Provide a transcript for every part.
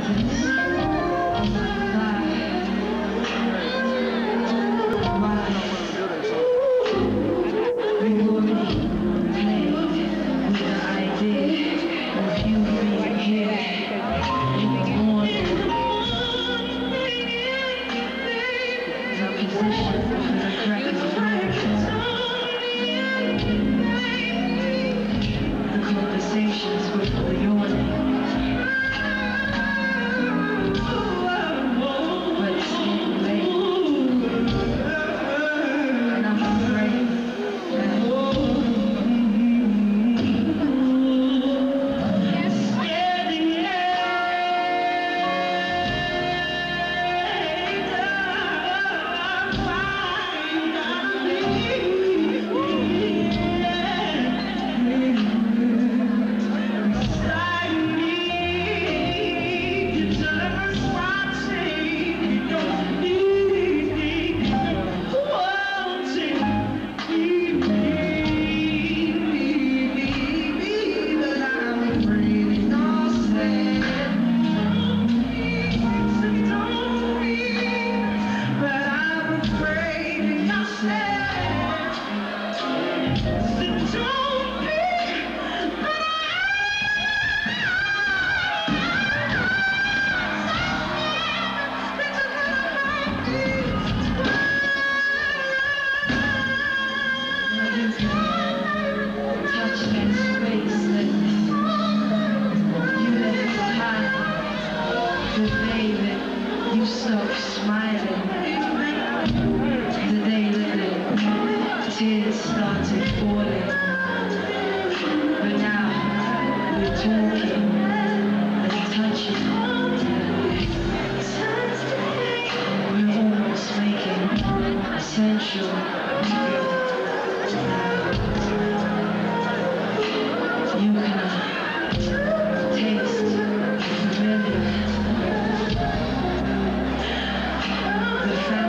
The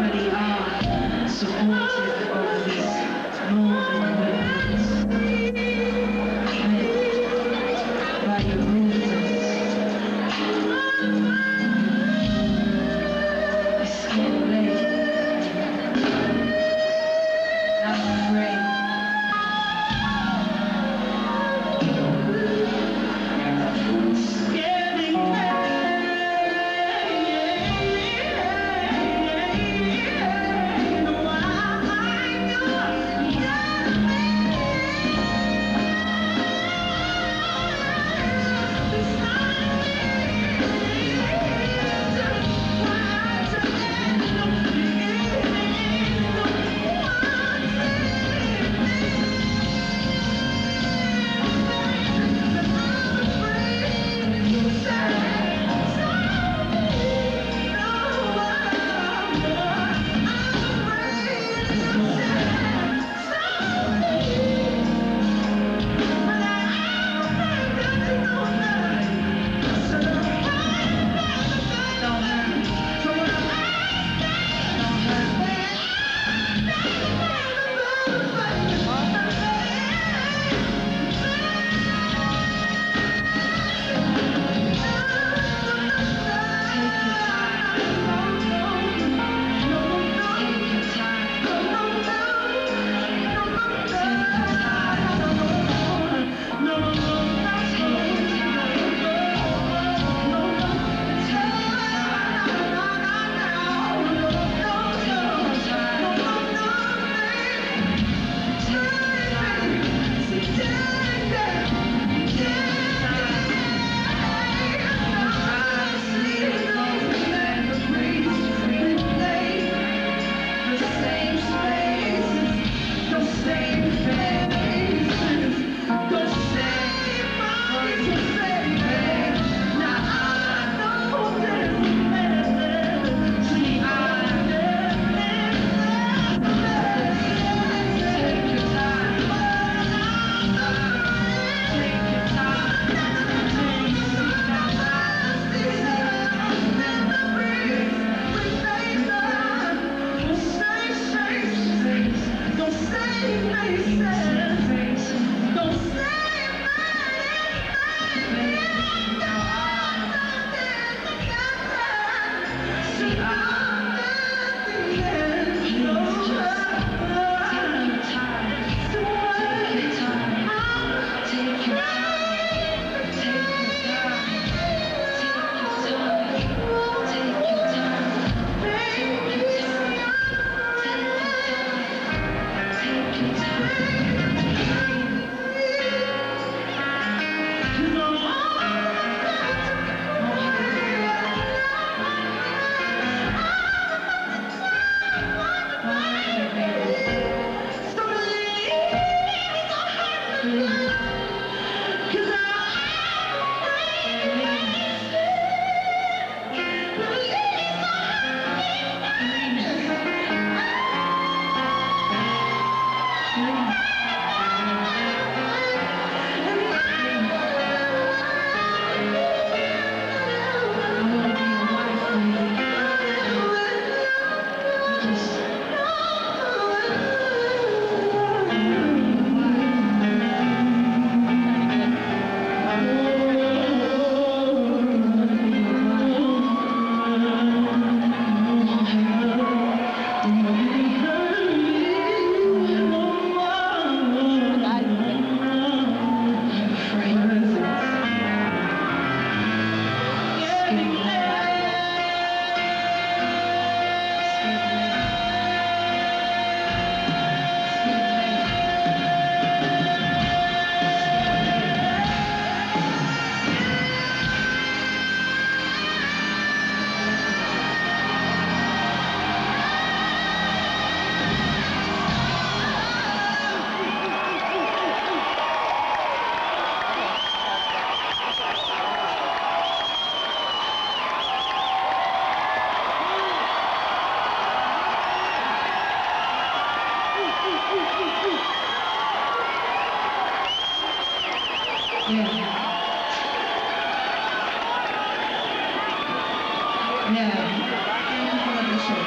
Yeah. Thank you for the show.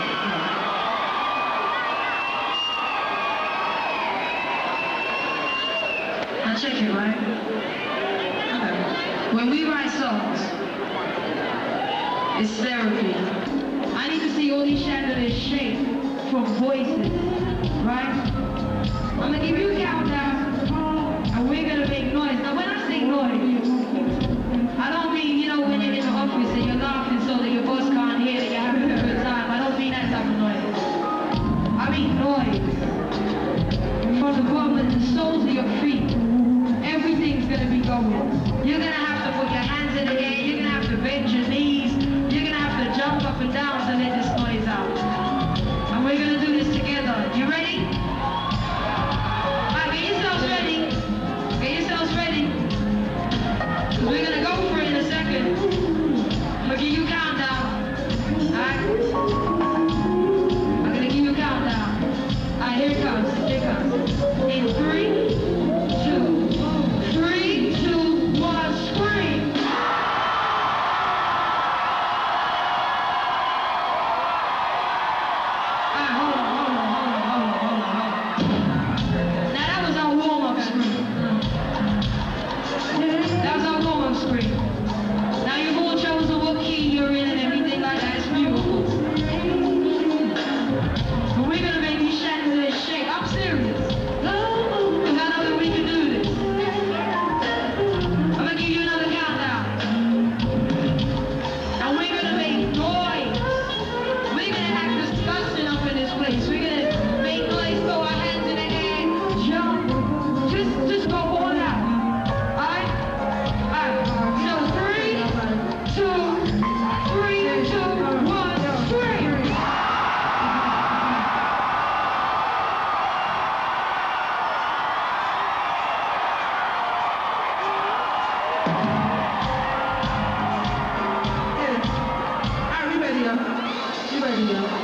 Now check it, right? Okay. When we write songs, it's therapy. I need to see all these chandeliers shake from voices, right? I'm gonna give you a countdown, and we're gonna make noise. Now when I say noise, I don't mean, you know, when you're in the office and you're laughing so that your boss can't hear that you're having a good time. I don't mean that type of noise. I mean noise. From the bottom of the soles of your feet, everything's gonna be going. You're gonna have to put your hands in the air, you're gonna have to bend your knees, you're gonna have to jump up and down to let this noise out. And we're gonna do this together. You ready? Alright, get yourselves ready. Get yourselves ready. We're gonna go for it in a second. I'm gonna give you a countdown. Alright? I'm gonna give you a countdown. Alright, here it comes. Here it comes. In 3, 2, 3, 2, 1, scream! Alright, hold on. Now that was our warm-up scream. That was our warm-up scream. Now you've all chosen what key you're in and everything like that. It's beautiful. But we're gonna make these chandeliers shake. I'm serious. Because I know that we can do this. I'm gonna give you another countdown. And we're gonna make noise. We're gonna act disgusting up in this place. We're gonna make noise, throw our hands in the air, jump. Just go all out. Alright? Alright. So 3, 2, 1, scream! Alright, we ready, y'all. We ready, y'all.